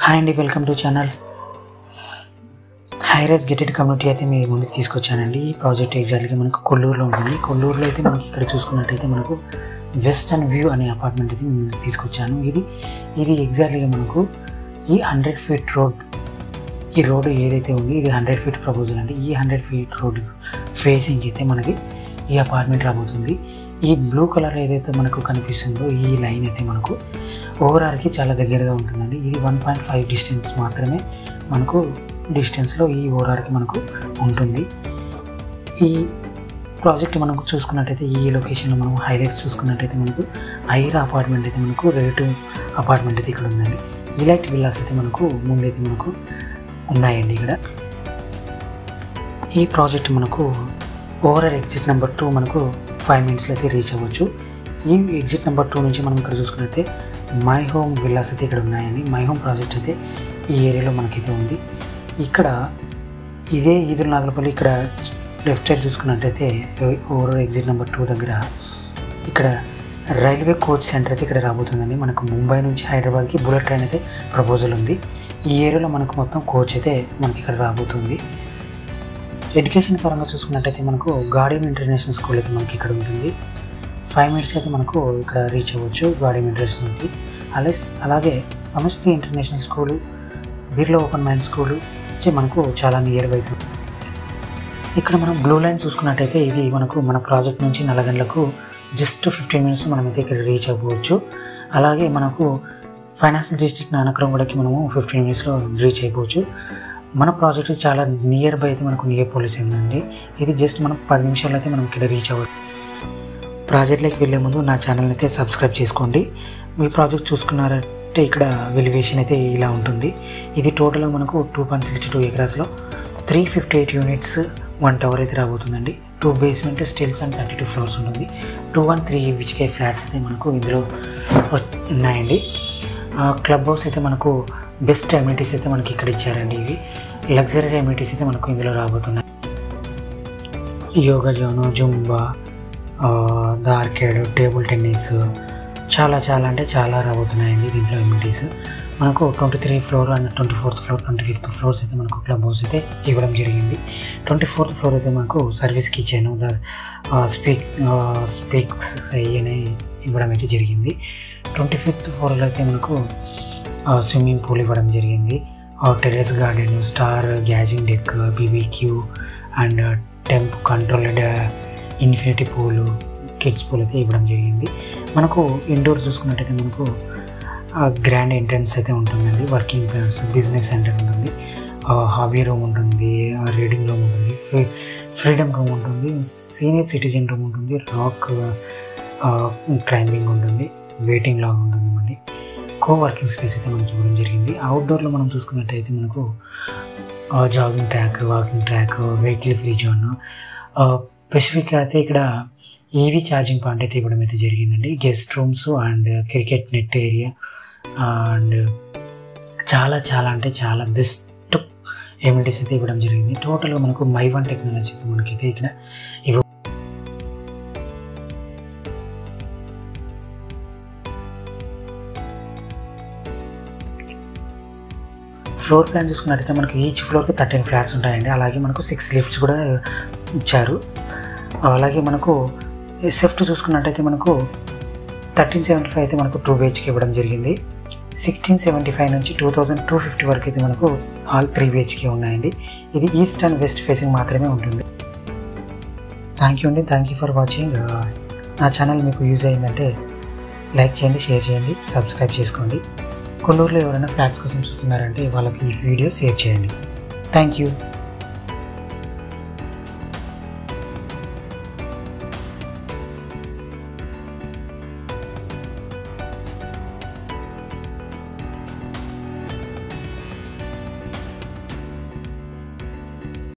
Hi అండి, welcome to channel. High rise gated community అయితే మీ ముందుకు తీసుకొచ్చానండి. ఈ ప్రాజెక్ట్ ఎగ్జాక్ట్గా మనకు కొల్లూరులో ఉంటుంది. కొల్లూరులో అయితే మనకి ఇక్కడ చూసుకున్నట్టయితే మనకు వెస్టర్న్ వ్యూ అనే అపార్ట్మెంట్ అయితే ముందుకు తీసుకొచ్చాను. ఇది ఎగ్జాక్ట్గా మనకు ఈ 100 ఫీట్ రోడ్, ఈ రోడ్డు ఏదైతే ఉంది ఇది 100 ఫీట్ ప్రపోజల్ అండి. ఈ 100 ఫీట్ రోడ్ ఫేసింగ్ అయితే మనకి ఈ అపార్ట్మెంట్ రాబోతుంది. ఈ బ్లూ కలర్ ఏదైతే మనకు కనిపిస్తుందో ఈ లైన్ అయితే మనకు ఓవరాల్కి చాలా దగ్గరగా ఉంటుందండి. ఇది 1.5 డిస్టెన్స్ మాత్రమే మనకు డిస్టెన్స్లో ఈ ఓవరాల్కి మనకు ఉంటుంది. ఈ ప్రాజెక్ట్ మనకు చూసుకున్నట్టయితే ఈ లొకేషన్లో మనం హైలైట్స్ చూసుకున్నట్టయితే మనకు ఐరా అపార్ట్మెంట్ అయితే మనకు రిలేటివ్ అపార్ట్మెంట్ అయితే ఇక్కడ ఉందండి. ఇలాంటి విల్లాస్ అయితే మనకు ముందైతే మనకు ఉన్నాయండి. ఇక్కడ ఈ ప్రాజెక్ట్ మనకు ఓవరాల్ ఎగ్జిట్ నెంబర్ 2 మనకు 5 మినిట్స్లో అయితే రీచ్ అవ్వచ్చు. ఈ ఎగ్జిట్ నెంబర్ 2 నుంచి మనం ఇక్కడ చూసుకున్నట్లయితే మై హోమ్ విల్లాస్ అయితే ఇక్కడ ఉన్నాయండి. మై హోమ్ ప్రాజెక్ట్ అయితే ఈ ఏరియాలో మనకైతే ఉంది. ఇక్కడ ఇదే ఈదుల నాగలపల్లి ఇక్కడ లెఫ్ట్ సైడ్ చూసుకున్నట్టయితే ఓవరాల్ ఎగ్జిట్ నెంబర్ 2 దగ్గర ఇక్కడ రైల్వే కోచ్ సెంటర్ అయితే ఇక్కడ రాబోతుందండి. మనకు ముంబై నుంచి హైదరాబాద్కి బుల్లెట్ ట్రైన్ అయితే ప్రపోజల్ ఉంది. ఈ ఏరియాలో మనకు మొత్తం కోచ్ అయితే మనకి ఇక్కడ రాబోతుంది. ఎడ్యుకేషన్ పరంగా చూసుకున్నట్టయితే మనకు గార్డెన్ ఇంటర్నేషనల్ స్కూల్ అయితే మనకి ఇక్కడ ఉంటుంది. 5 మినిట్స్ అయితే మనకు ఇక్కడ రీచ్ అవ్వచ్చు గార్డెన్ ఇంటర్నేషనల్కి. అలాగే Samashti international school, Birla open mind school వచ్చి మనకు చాలా నియర్ బై. ఇక్కడ మనం బ్లూ లైన్ చూసుకున్నట్టయితే ఇది మనకు మన ప్రాజెక్ట్ నుంచి నల్లగండ్లకు జస్ట్ 15 మినిట్స్ మనమైతే ఇక్కడ రీచ్ అవ్వచ్చు. అలాగే మనకు ఫైనాన్షియల్ డిస్ట్రిక్ట్ నానక్రమ్గూడకి మనము 15 మినిట్స్లో రీచ్ అయిపోవచ్చు. మన ప్రాజెక్ట్ చాలా నియర్ బై అయితే మనకు నియోపోలిస్ ఉందండి. ఇది జస్ట్ మనం 10 నిమిషాలు అయితే మనం ఇక్కడ రీచ్ అవ్వచ్చు. ప్రాజెక్ట్లోకి వెళ్ళే ముందు నా ఛానల్ని అయితే సబ్స్క్రైబ్ చేసుకోండి. మీ ప్రాజెక్ట్ చూసుకున్నారంటే ఇక్కడ వెలివేషన్ అయితే ఇలా ఉంటుంది. ఇది టోటల్గా మనకు 2.62 ఎకరాస్లో 358 యూనిట్స్ 1 టవర్ అయితే రాబోతుందండి. 2 బేస్మెంట్ స్టిల్స్ అండ్ 32 ఫ్లోర్స్ ఉంటుంది. 213 HK ఫ్లాట్స్ అయితే మనకు ఇందులో ఉన్నాయండి. క్లబ్ హౌస్ అయితే మనకు బెస్ట్ అమ్యూనిటీస్ అయితే మనకి ఇక్కడ ఇచ్చారండి. ఇవి లగ్జరీ అమ్యూనిటీస్ అయితే మనకు ఇందులో రాబోతున్నాయి. Yoga zone, Zumba, arcade, table tennis చాలా అంటే చాలా రాబోతున్నాయండి దీంట్లో అమ్యూనిటీస్. మనకు 23 floor and 24th floor 25th floors అయితే మనకు క్లబ్ హౌస్ అయితే ఇవ్వడం జరిగింది. 24th ఫ్లోర్ అయితే మనకు సర్వీస్ కిచెన్, స్పీక్స్ అయ్యనే ఇవ్వడం అయితే జరిగింది. 25th ఫ్లోర్లో అయితే మనకు స్విమ్మింగ్ పూల్ ఇవ్వడం జరిగింది. Terrace garden, star gazing deck, BBQ and temp controlled infinity pool, kids pool అయితే ఇవ్వడం జరిగింది. మనకు ఇండోర్ చూసుకున్నట్టయితే మనకు గ్రాండ్ ఎంట్రన్స్ అయితే ఉంటుందండి. వర్కింగ్ ప్లేస్, బిజినెస్ సెంటర్ ఉంటుంది, హాబీ రూమ్ ఉంటుంది, రీడింగ్ రూమ్ ఉంటుంది, ఫ్రీడమ్ రూమ్ ఉంటుంది, సీనియర్ సిటిజన్ రూమ్ ఉంటుంది, రాక్ క్లైంబింగ్ ఉంటుంది, వెయిటింగ్ లాగ్ ఉంటుందండి. కోవర్కింగ్ స్పేస్ అయితే మనకి ఇవ్వడం జరిగింది. అవుట్డోర్లో మనం చూసుకున్నట్టయితే మనకు jogging track, walking track, vehicle free zone, స్పెసిఫిక్గా అయితే ఇక్కడ EV ఛార్జింగ్ పాయింట్ అయితే ఇవ్వడం అయితే జరిగిందండి. Guest rooms and cricket net area and చాలా అంటే చాలా బెస్ట్ ఎమ్యూనిటీస్ అయితే ఇవ్వడం జరిగింది. టోటల్గా మనకు మై1 టెక్నాలజీ అయితే మనకైతే ఇక్కడ ఫ్లోర్ ప్లాన్ చూసుకున్నట్టయితే మనకు ఈచ్ ఫ్లోర్కి 13 ఫ్లాట్స్ ఉంటాయండి. అలాగే మనకు 6 లిఫ్ట్స్ కూడా ఇచ్చారు. అలాగే మనకు షిఫ్ట్ చూసుకున్నట్టయితే మనకు 1375 అయితే మనకు 2 BHK ఇవ్వడం జరిగింది. 1675 నుంచి 2250 వరకు అయితే మనకు ఆల్ 3 BHK ఉన్నాయండి. ఇది ఈస్ట్ అండ్ వెస్ట్ ఫేసింగ్ మాత్రమే ఉంటుంది. థ్యాంక్ యూ అండి, థ్యాంక్ యూ ఫర్ వాచింగ్. నా ఛానల్ మీకు యూజ్ అయిందంటే లైక్ చేయండి, షేర్ చేయండి, సబ్స్క్రైబ్ చేసుకోండి. కొల్లూరులో ఎవరైనా ఫ్లాట్స్ కోసం చూస్తున్నారంటే వాళ్ళకి ఈ వీడియో షేర్ చేయండి. Thank you.